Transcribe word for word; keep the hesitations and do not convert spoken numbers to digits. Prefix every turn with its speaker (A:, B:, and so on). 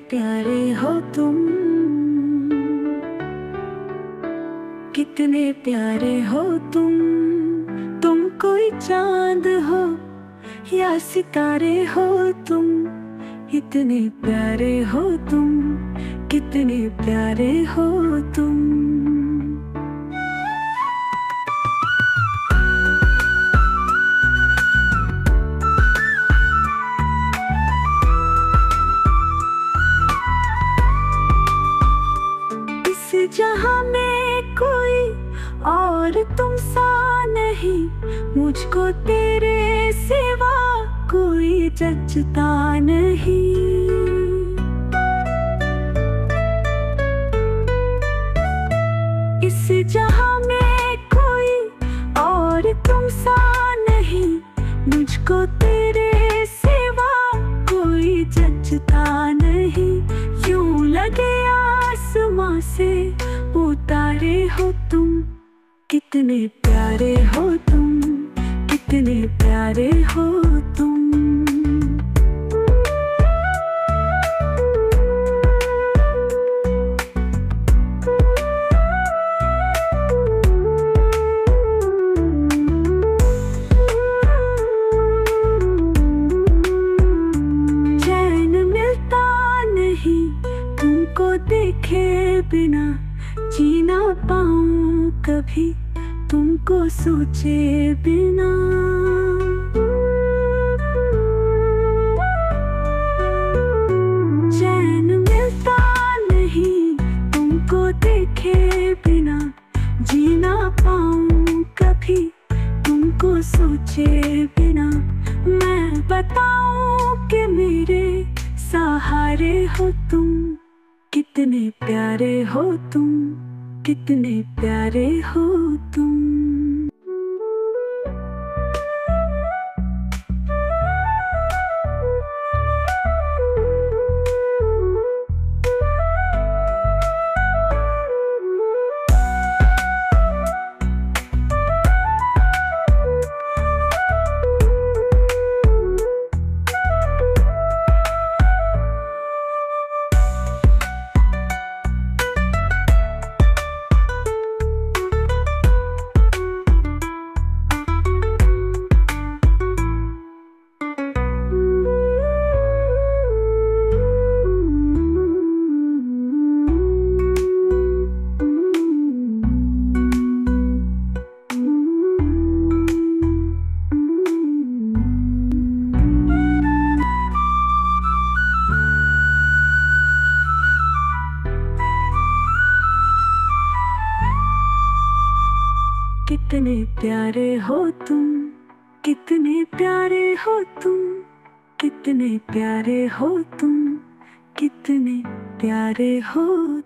A: प्यारे हो तुम, कितने प्यारे हो तुम। तुम कोई चांद हो या सितारे हो तुम, इतने प्यारे हो तुम, कितने प्यारे हो तुम। इस जहां में कोई और तुम सा नहीं, मुझको तेरे सिवा कोई जचता नहीं। इस जहां में कोई और तुम सा नहीं, मुझको तेरे सिवा कोई जचता नहीं। यूं लगे आसमां से उतारे हो तुम, कितने प्यारे हो तुम, कितने प्यारे हो तुम। चैन मिलता नहीं तुमको देखे बिना, जीना पाऊं कभी तुमको सोचे बिना। चैन मिलता नहीं तुमको देखे बिना, जीना पाऊं कभी तुमको सोचे बिना। मैं बताऊं कि मेरे सहारे हो तुम, कितने प्यारे हो तुम, कितने प्यारे हो तुम। कितने प्यारे हो तुम, कितने प्यारे हो तुम, कितने प्यारे हो तुम, कितने प्यारे हो